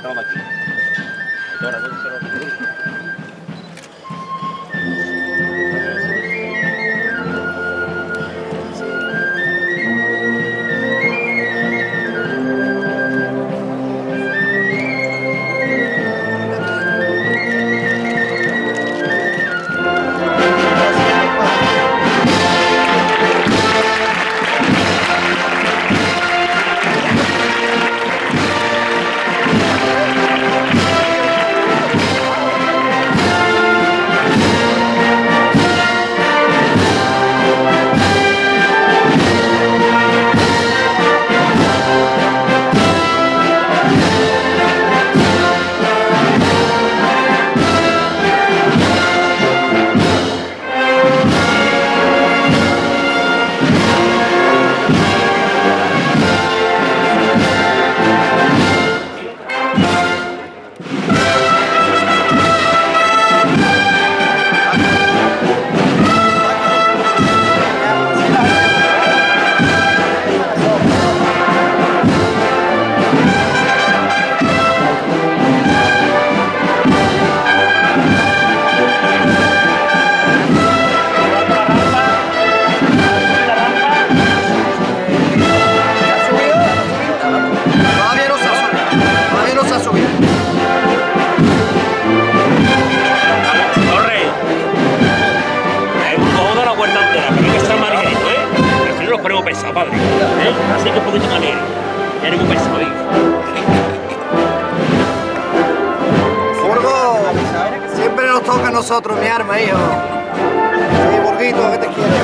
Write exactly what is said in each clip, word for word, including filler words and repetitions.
sacado de aquí. Ahora, ¿dónde se lo nosotros, mi arma, hijo. Sí, Burguito, ¿qué te quieres?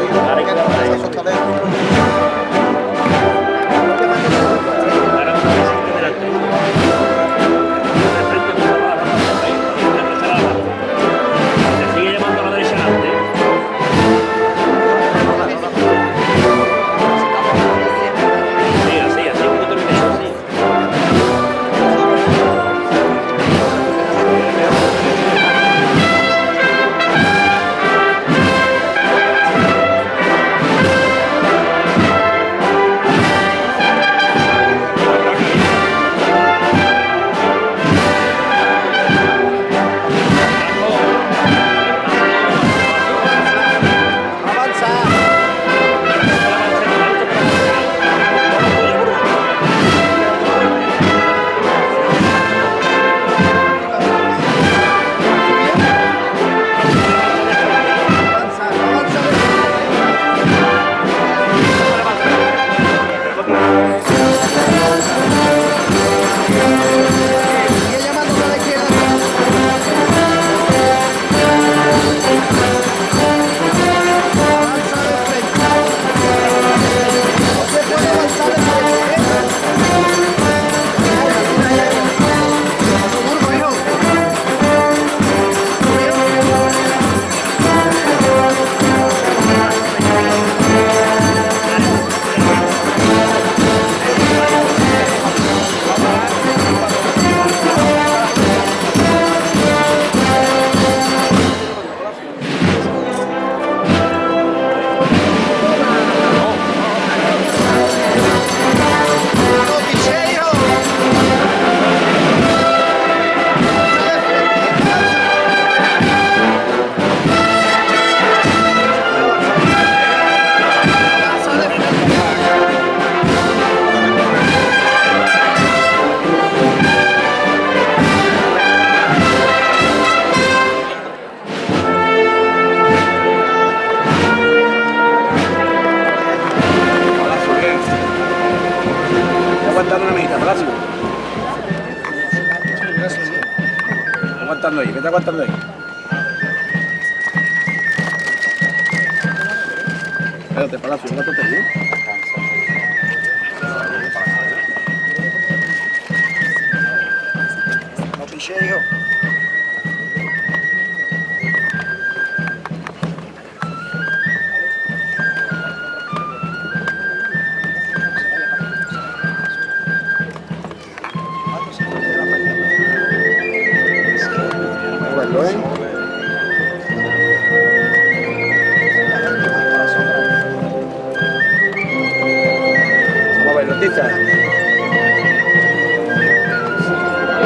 Aguantando una amiguita, Palacio. Aguantando ahí, ¿qué está aguantando ahí? Espérate, Palacio, aguántate ahí, ¿eh? No piché, hijo. Bueno, ¿eh? Vamos a verlo, tita.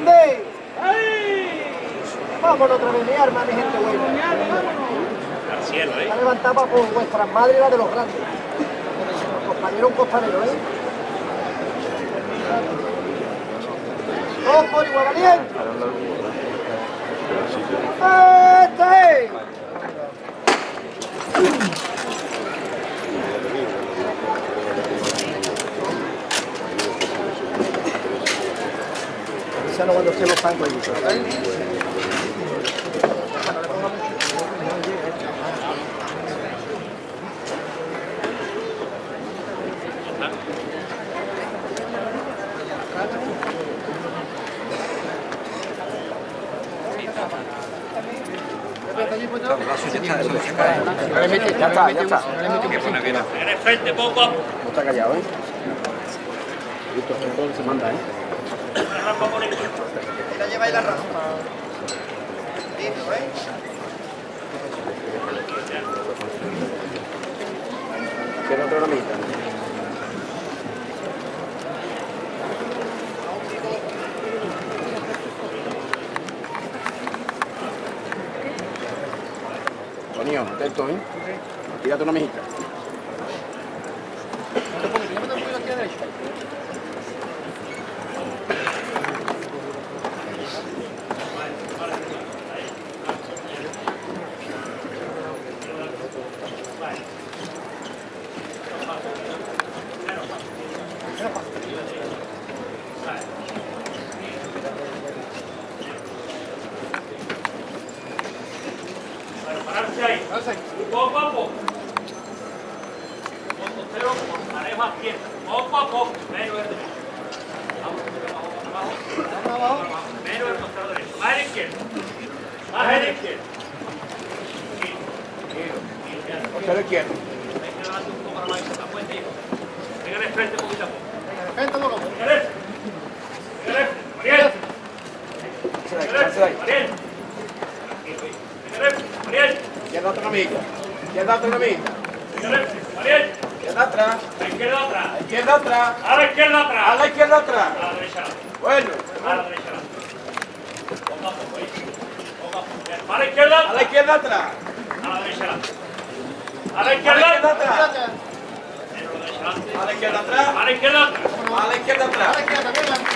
grande! ¡Ay! Vámonos otra vez, mi arma, mi gente buena. Al cielo, ¿eh? Está levantada por vuestras madres y la de los grandes. Compañero, un costanero, ¿eh? ¡Dos por igual valiente! ¡Este! Avísanos cuando estén los pancos allí, ¿eh? Ya está, ya está. En el frente, poco a poco. No está callado, ¿eh? Listo, todo se manda, ¿eh? La rampa por el culo. La lleváis la raza. Listo, ¿eh? Cierra otra ramita. Antonio, atento, ¿eh? Tírate una mejita. Pararse ahí. Poco a poco. Con costero, con manejo a izquierda. Poco a poco. Menos el derecho. Vamos, abajo, abajo. Menos el costero derecho. Más a la izquierda. Más a la izquierda. Costero izquierdo. Hay que levantar un poco la mano. La puente, hijo. Venga de frente poquito a poco. Venga de frente. Venga de frente. Mariel. Venga de frente. Mariel. Venga de frente. Mariel. Izquierda otra ramita. Izquierda otra ramita. Venga de frente. Mariel. Izquierda atrás. A la izquierda atrás. Izquierda atrás. A la izquierda atrás. A la izquierda atrás. A la derecha. Bueno. A la derecha. Poco a poco, ¿eh? Poco a poco. A la izquierda. A la izquierda atrás. A la derecha. A la A izquierda. la izquierda atrás. Menos la derecha. A la izquierda atrás. A la izquierda. A la izquierda atrás.